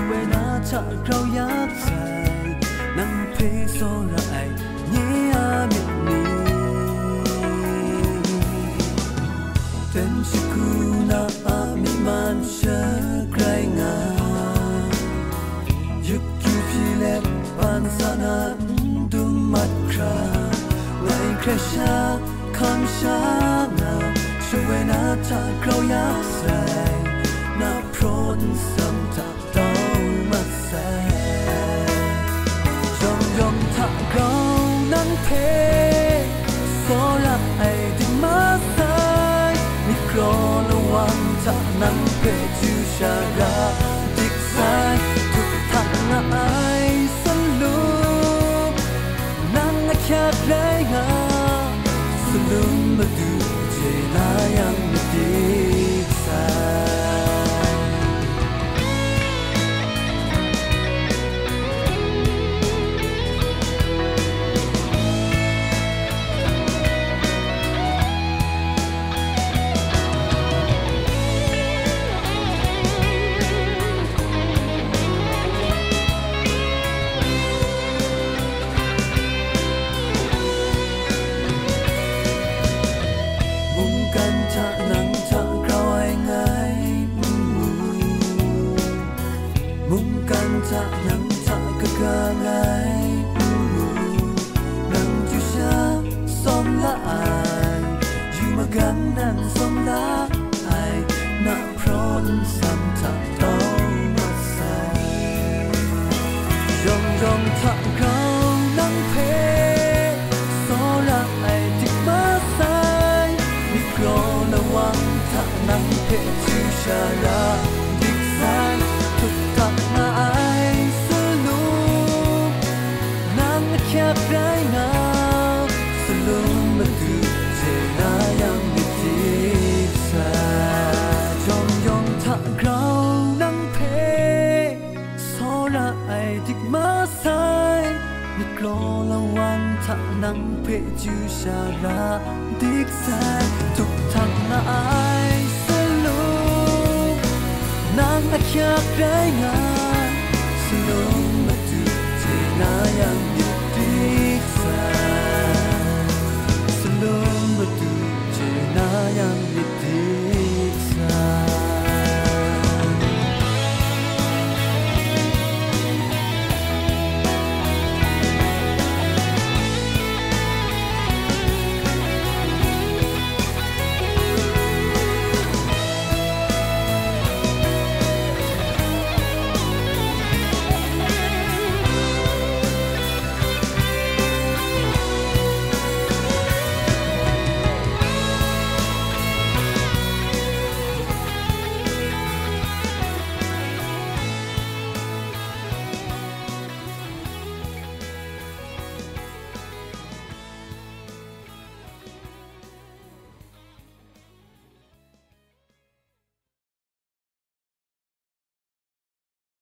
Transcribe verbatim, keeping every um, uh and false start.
วยนะถ้าเราอยากใส่นั่งเพลโซระไอเนียมิดนี้เต็มชิคูนาอามิมันเชื่อใครงายุกยูพีเล็บปันสนาดูมัดคราไงใครชาคำชานาช่วยนะถ้าเราอยากใส่นับพรนสัมผัสต้องมาใส่ยอมยอมถ้าเรานั่งเพลโซระไอที่มาใส่มิโครระวังถ้านั่งเพลจูชาราดิกไซทุกทางน่าไอสลุปนั่งแค่ไรงาสลุมมาดูเจนายังไม่ดีใส่มุมกันจะนั่งจะกะกะไงนั่งจูชาสมละอายอยู่มากันนั่งสมละอายนับพรนสัมผัสต้องมาใส่ยองยองถ้าเรานั่งเพโซระไอที่มาใส่มิโครระวังถ้านั่งเพจูชาราดิกไซทุกทักมาไอสลุมนั่งแค่ไรงาสลุมมาดูเจนายังไม่ดีใส่ยอมยอมถ้าเรานั่งเพโซระไอที่มาใส่มิโครระวังถ้านั่งเพจูชาราดิกไซทุกทักมาไอสลุมนั่งแค่ไรงาสลุม